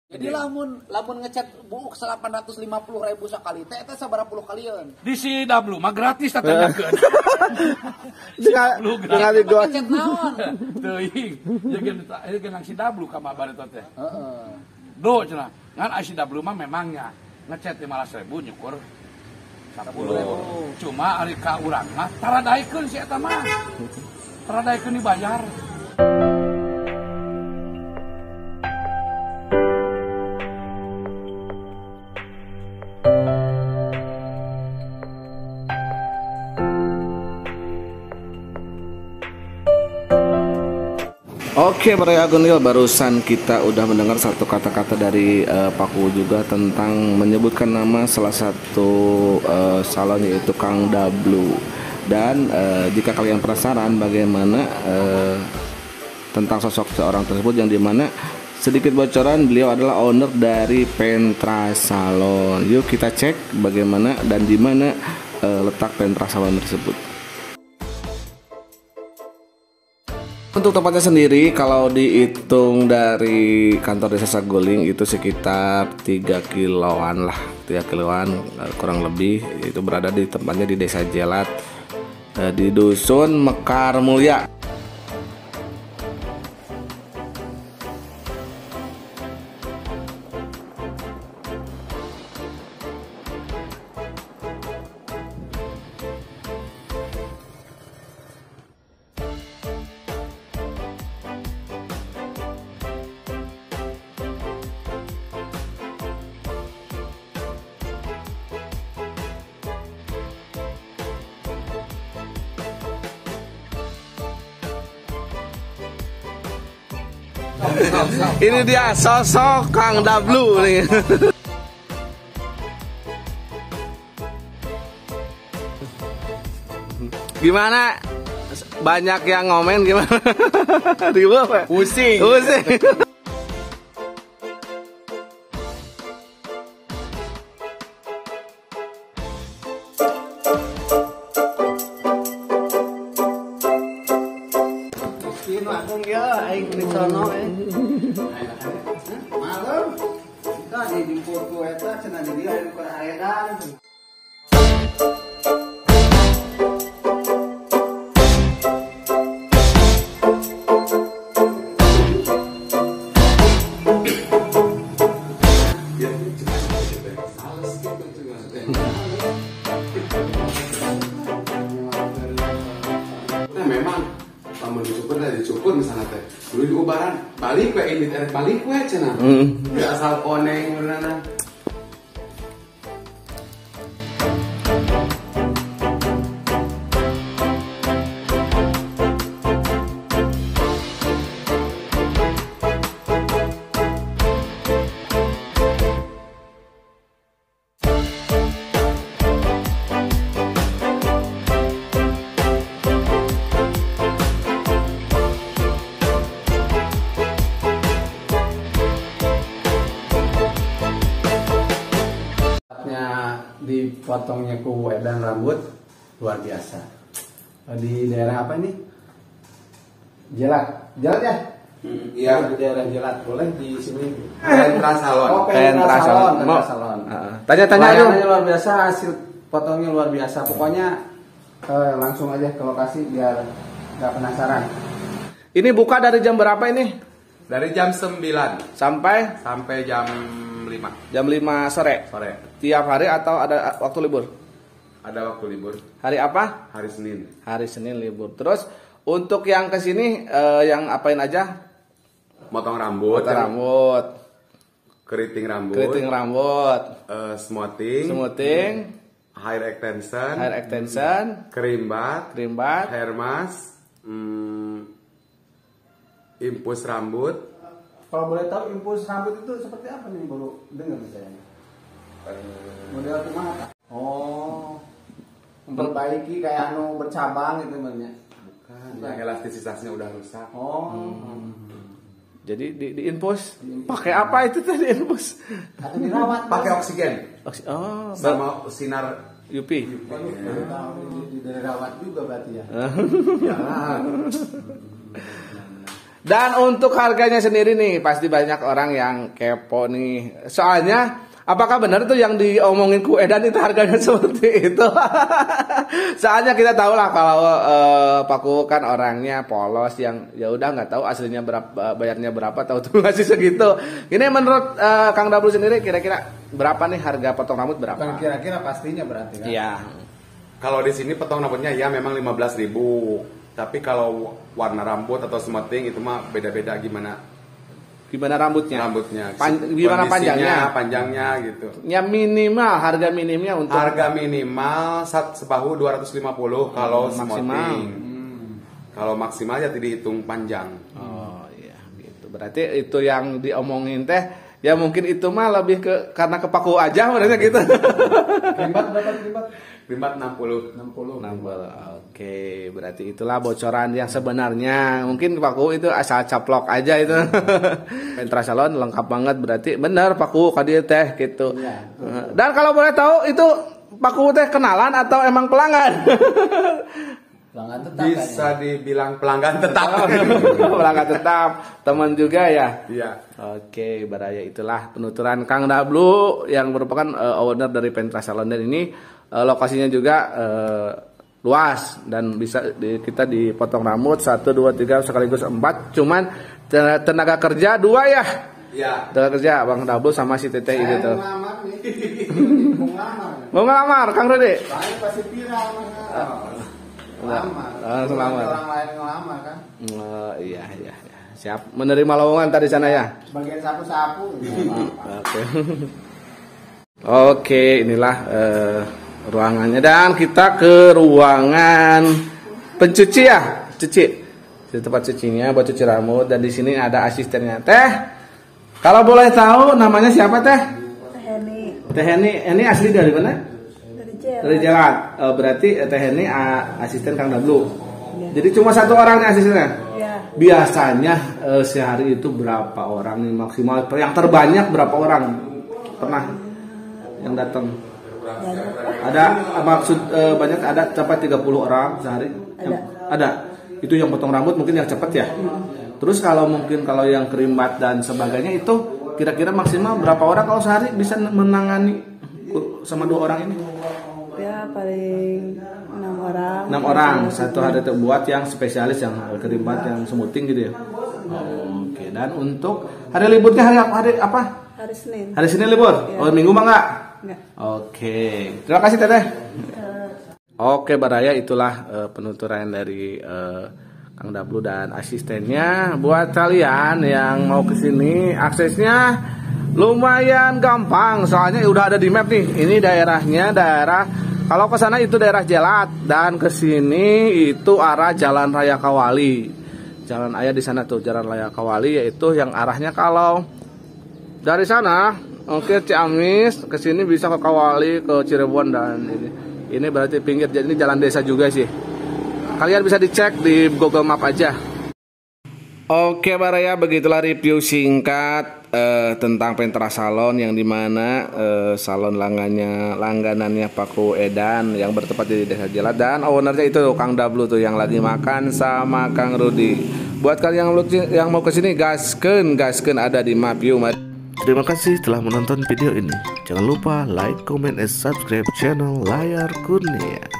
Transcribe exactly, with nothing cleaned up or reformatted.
Jadi lamun lamun ngecat buuk delapan ratus lima puluh ribu sekali teh eta sabaraha puluh kalian. Di si Dablu mah gratis tatanyakeun. Dengan di dua ngecat naon? Teuing. Jeung jeung si Dablu ka mabar eta teh. Heeh. Do cenah. Ngan si Dablu mah memangnya ngecat lima belas ribu nyukur sepuluh ribu. Cuma ari ka urang mah taradaikeun si eta mah. Taradaikeun dibayar. Oke, para Agunil, barusan kita udah mendengar satu kata-kata dari uh, Pak Ku juga tentang menyebutkan nama salah satu uh, salon yaitu Kang Dablu. Dan uh, jika kalian penasaran bagaimana uh, tentang sosok seorang tersebut, yang dimana sedikit bocoran beliau adalah owner dari Pentra Salon. Yuk kita cek bagaimana dan dimana uh, letak Pentra Salon tersebut. Untuk tempatnya sendiri, kalau dihitung dari kantor desa Saguling itu sekitar tiga kiloan lah, tiga kiloan kurang lebih. Itu berada di tempatnya di Desa Jelat, di Dusun Mekar Mulya. Ini dia sosok Kang Dablu nih. Gimana? Banyak yang ngomen gimana? Ribu apa? Pusing. Pusing. Langsung ya aing di sono eh. Malam. Kita di jemput ku eta cenah di dia di aedan. Memang lamun dicukur dari dicukur misalnya teh dulu di ubaran balik we ini teh balik we cenah mm. Asal koneng urana. Dipotongnya ku edan rambut luar biasa. Di daerah apa nih? Jelat, Jelat ya? Iya, di daerah Jelat. Boleh di sini. Pentra Salon. Oh, Pentra Salon. Pentra Salon. Tanya-tanya Layanannya dulu. luar biasa, hasil potongnya luar biasa. Pokoknya eh, langsung aja ke lokasi biar nggak penasaran. Ini buka dari jam berapa ini? Dari jam sembilan Sampai sampai jam lima jam lima sore. sore. Tiap hari atau ada waktu libur? Ada waktu libur. Hari apa? Hari Senin. Hari Senin libur. Terus untuk yang kesini eh, yang apain aja? Motong rambut, Potong rambut, keriting rambut, keriting rambut, uh, smoothing, smoothing, hair extension, hair extension, kerimbat, kerimbat, hair mask, hmm, impus rambut. Kalau boleh tahu impuls rambut itu seperti apa nih, baru dengar misalnya? Model kumaha? Oh, memperbaiki kayak anu bercabang gitu sebenarnya. Bukan, yang elastisitasnya udah rusak. Oh. Hmm. Jadi di, di infus pakai apa itu tadi infus? Atau dirawat? Pakai oksigen. Oh, Sama sinar U P. Baru tahu di, di dirawat juga berarti ya. ya. Dan untuk harganya sendiri nih, pasti banyak orang yang kepo nih. Soalnya, apakah benar tuh yang diomongin ku Edan itu harganya seperti itu? Soalnya kita tahu lah kalau uh, Pak Ku kan orangnya polos yang ya udah nggak tahu aslinya berapa, bayarnya berapa, tahu tuh ngasih segitu. Ini menurut uh, Kang Dablu sendiri kira-kira berapa nih harga potong rambut berapa? Bukan kira-kira, pastinya berarti kan? Iya. Kalau di sini potong rambutnya ya memang lima belas ribu. Tapi kalau warna rambut atau smoothing itu mah beda-beda gimana Gimana rambutnya? rambutnya. Pan, gimana panjangnya? Panjangnya gitu. Ya minimal harga minimnya untuk Harga minimal sat sepahu dua ratus lima puluh kalau maksimal. smoothing. Hmm. Kalau maksimal ya tidak dihitung panjang. Oh iya gitu. Berarti itu yang diomongin teh ya mungkin itu mah lebih ke karena kepaku aja sebenarnya gitu. Krimbat berapa krimbat? Krimbat enam puluh. enam puluh. enam puluh. Oke, berarti itulah bocoran yang sebenarnya. Mungkin Pak Ku itu asal caplok aja itu. Pentra Salon lengkap banget berarti. Benar Pak Ku kadieu teh gitu. Iya. Dan kalau boleh tahu itu Pak Ku teh kenalan atau emang pelanggan? Pelanggan tetap Bisa kayaknya. dibilang pelanggan tetap. Pelanggan tetap, teman juga ya. Iya. Oke, baraya itulah penuturan Kang Dablu yang merupakan uh, owner dari Pentra Salon dan ini uh, lokasinya juga uh, luas dan bisa di, kita dipotong rambut satu dua tiga sekaligus empat. Cuman tenaga kerja dua ya. Iya. Tenaga kerja Bang Dablu sama si Teteh ini Saya tuh. mau ngelamar nih. Mau ngelamar. Mau ngelamar Kang Rudi? Saya pasti viral mas. Ngelamar. Ah, ngelamar. Orang lain ngelamar kan. Oh, iya iya iya. Siap menerima lowongan tadi sana ya. Bagian sapu-sapu. Oke. Oke, inilah uh, ruangannya dan kita ke ruangan pencuci ya, cuci. Di tempat cucinya buat cuci rambut dan di sini ada asistennya. Teh, kalau boleh tahu namanya siapa Teh? Teh Heni Teh Heni, ini asli dari mana? dari Jelat. Dari Jelat. Uh, berarti uh, Teh Heni uh, asisten Kang Dablu. Jadi cuma satu orang nih asistennya. Ya, Biasanya uh, sehari itu berapa orang nih maksimal? Yang terbanyak berapa orang pernah yang datang? Ada maksud uh, banyak ada sampai tiga puluh orang sehari? Ada. Yang, ada. Itu yang potong rambut mungkin yang cepat ya. Terus kalau mungkin kalau yang krimbat dan sebagainya itu kira-kira maksimal berapa orang kalau sehari bisa menangani sama dua orang ini? ya paling enam orang. Enam orang satu hari terbuat yang spesialis yang krimbat yang smoothing gitu ya. Oh, oke. Dan untuk hari liburnya hari apa? Hari apa? Hari Senin. Hari Senin libur. Ya. Oh, Minggu mah enggak? Enggak. Oke. Terima kasih Teteh. Oke Baraya, itulah uh, penuturan dari uh, Kang Dablu dan asistennya. Buat kalian yang mau ke sini aksesnya lumayan gampang, soalnya udah ada di map nih. Ini daerahnya daerah, kalau ke sana itu daerah Jelat dan ke sini itu arah Jalan Raya Kawali. Jalan ayah di sana tuh Jalan Raya Kawali, yaitu yang arahnya kalau dari sana oke Ciamis ke sini bisa ke Kawali, ke Cirebon dan ini. Ini berarti pinggir, jadi ini jalan desa juga sih. Kalian bisa dicek di Google Map aja. Oke Baraya, begitulah review singkat eh, tentang Pentra Salon yang dimana eh, salon langgannya langganannya Pak Ku Edan yang bertempat di Desa Jelat dan ownernya itu Kang Dablu tuh yang lagi makan sama Kang Rudi. Buat kalian yang, yang mau kesini gaskeun gaskeun ada di map yuk. Terima kasih telah menonton video ini. Jangan lupa like, comment, and subscribe channel Layar Kurnia.